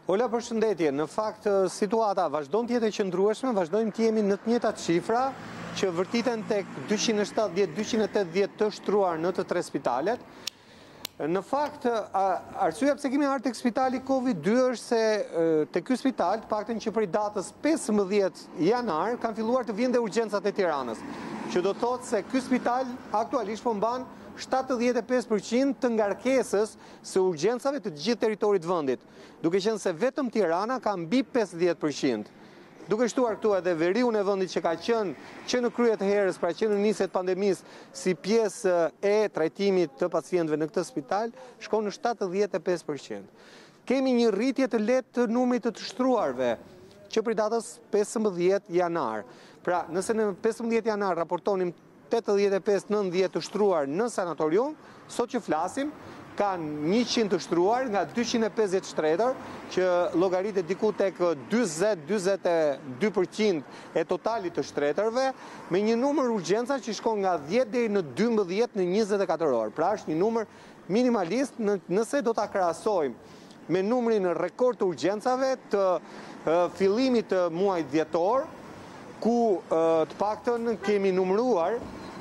Ola, përshëndetje. Në fakt, situata vazhdon të jetë e qëndrueshme, vazhdojmë të jemi në të njëjtat shifra që vërtiten tek 270-280 të shtruar në të 3 spitalet. Në fakt, arsyeja pse kemi ardhur tek spitali Covid-2 është se tek ky spital, të paktën që prej datës 15 janar, kanë filluar të vinë urgjencat e Tiranës, që do të thotë se ky spital aktualisht po mban 75% të ngarkesës së urgjencave të gjithë territorit vendit, duke qenë se vetëm Tirana ka mbi 50%. Duke shtuar këtu edhe veriun e vendit që ka qenë që në krye të herës, pra që në nisjet pandemisë si pjesë e trajtimit të pacientëve në këtë spital, shkon në 75%. Kemi një rritje të lehtë të numrit të shtruarve, që prej datës 15 janar. Pra, nëse në 15 janar raportonim 85-90 të shtruar në sanatorium, sot që flasim, kanë 100 të shtruar nga 250 shtretër, që llogaritet diku tek 20-22% e totalit të shtretërve, me një numër urgjenca që shkon nga 10 deri në 12 në 24 orë. Pra është një numër minimalist nëse do ta krahasojmë me numrin rekord të urgjencave të fillimit të muajit dhjetor, ku të paktën kemi numëruar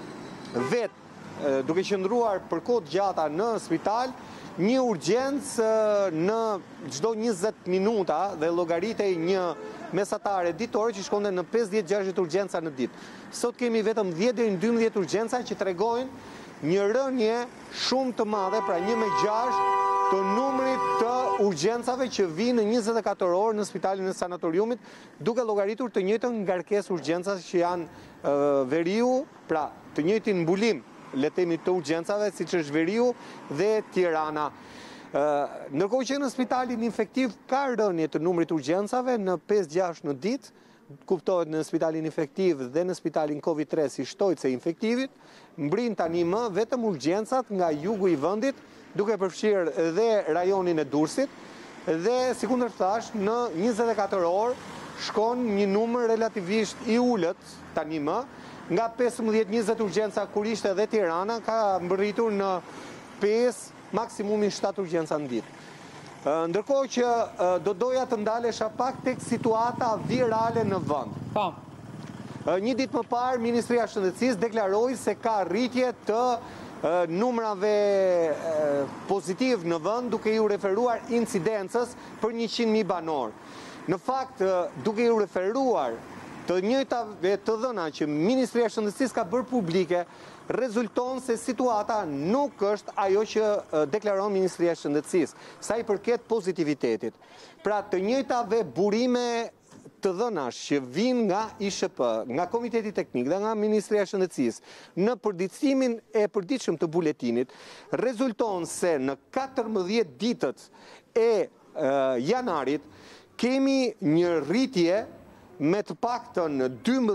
duke qëndruar për kohë gjata në spital, një urgjencë në çdo 20 minuta dhe llogaritej një mesatare ditore që shkonte në 50-60 urgjenca në ditë. Sot kemi vetëm 10 deri në 12 urgjenca që tregojnë një rënje shumë të madhe, pra 1/6 të numrit të urgjencave që vinë në 24 orë në spitalin e sanatoriumit, duke llogaritur të njëjtën ngarkesë urgjencave që janë veriu, pra të njëjtin mbulim le të themi të urgjencave, siç është veriu dhe Tirana. Ndërkohë që në spitalin infektiv ka rënje të numrit të urgjencave në 5-6 në ditë, kuptohet në spitalin infektiv dhe në spitalin Covid-3 si shtojtëse infektivit, mbrin tani më vetëm urgjencat nga jugu i vendit, duke përfshirë dhe rajonin e Durrësit, dhe sikundër thash, në 24 orë shkon një numër relativisht i ulët tani më, nga 15-20 urgjenca kur ishte dhe Tirana, ka mbërritur në 5, maksimumin 7 urgjenca në ditë. Ndërkohë që do doja të ndalesha pak tek situata virale në vend. Një ditë më parë, Ministria e Shëndetësisë deklaroi se ka rritje të numrave pozitiv në vend, duke ju referuar incidencës për 100.000 banor. Në fakt, duke ju referuar të njëjtave të dhëna që Ministria e Shëndetësisë ka bërë publike, rezulton se situata nuk është ajo që deklaron Ministria e Shëndetësisë, sa i përket pozitivitetit. Pra të njëjtave burime të dhënash që vinë nga ISHP, nga Komiteti Teknik dhe nga Ministria e Shëndetësisë në përditësimin e përditshëm të buletinit, rezulton se në 14 ditët e janarit kemi një rritje me të paktën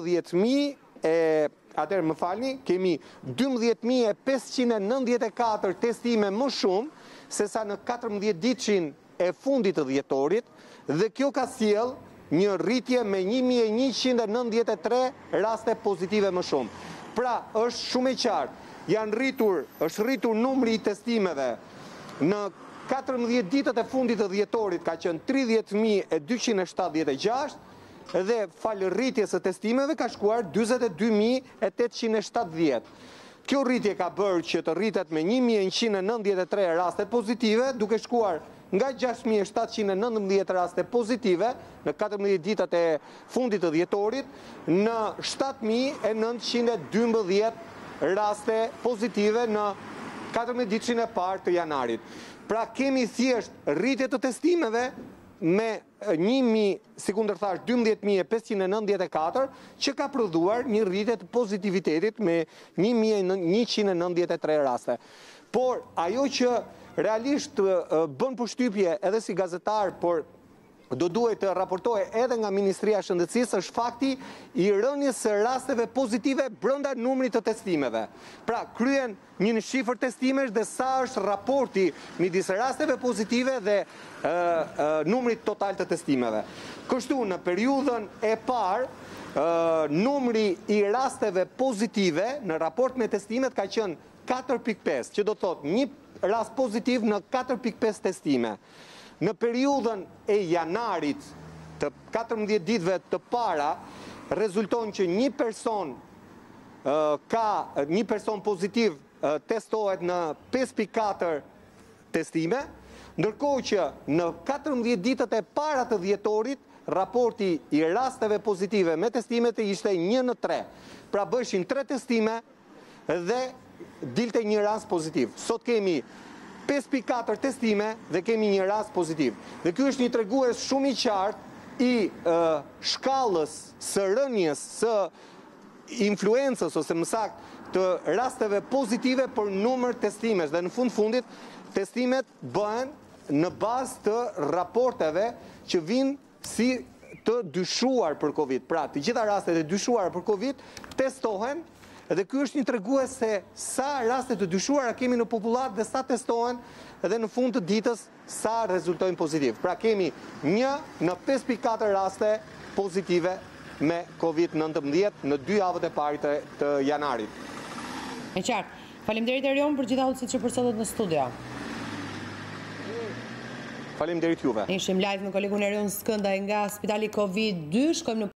12.594 testime më shumë se sa në 14 ditëshin e fundit të dhjetorit, dhe kjo ka sjell një rritje me 1.193 raste pozitive më shumë. Pra, është shumë e qartë, është rritur numri i testimeve në 14 ditët e fundit të dhjetorit ka qenë 30.276, dhe falë rritjes së testimeve ka shkuar 42.870. Kjo rritje ka bërë që të rritet me 1.193 raste pozitive, duke shkuar nga 6.719 raste pozitive në 14 ditët e fundit të dhjetorit në 7.912 raste pozitive në 14 ditëshin e parë të janarit. Pra kemi thjesht rritje të testimeve me 12.594 që ka prodhuar një rritje të pozitivitetit me 1.193 raste. Por ajo që realisht bën përshtypje edhe si gazetar, por do duhet të raportohet edhe nga Ministria e Shëndetësisë, është fakti i rënjes së rasteve pozitive brenda numrit të testimeve. Pra, kryen një shifër testimesh dhe sa është raporti midis rasteve pozitive dhe numrit total të testimeve. Kështu, në periudhën e parë, numri i rasteve pozitive në raport me testimet ka qenë 4.5, që do të thotë një rast pozitiv në 4.5 testime. Në periudhën e janarit të 14 ditëve të para, rezulton që një person pozitiv testohet në 5.4 testime, ndërkohë që në 14 ditët e para të dhjetorit, raporti i rasteve pozitive me testimet ishte 1/3. Pra bëshin 3 testime dhe dilte një rast pozitiv. Sot kemi 5.4 testime dhe kemi një rast pozitiv. Dhe ky është një tregues shumë i qartë i shkallës së rënjes së influencës ose më saktë të rasteve pozitive për numër testimesh. Dhe në fundit, testimet bëhen në bazë të raporteve që vinë si të dyshuar për Covid. Pra, të gjitha rastet e dyshuara për Covid testohen, dhe ky është një tregues se sa raste të dyshuara kemi në popullat dhe sa testohen, dhe në fund të ditës sa rezultojnë pozitiv. Pra kemi 1 në 5.4 raste pozitive me Covid-19 në 2 javët e parë të janarit. E qartë. Faleminderit Erion për gjitha udhësitë që përsëritët në studio. Faleminderit juve. Ishim live me kolegun Erion Skëndaj nga Spitali Covid-2. Shkojmë në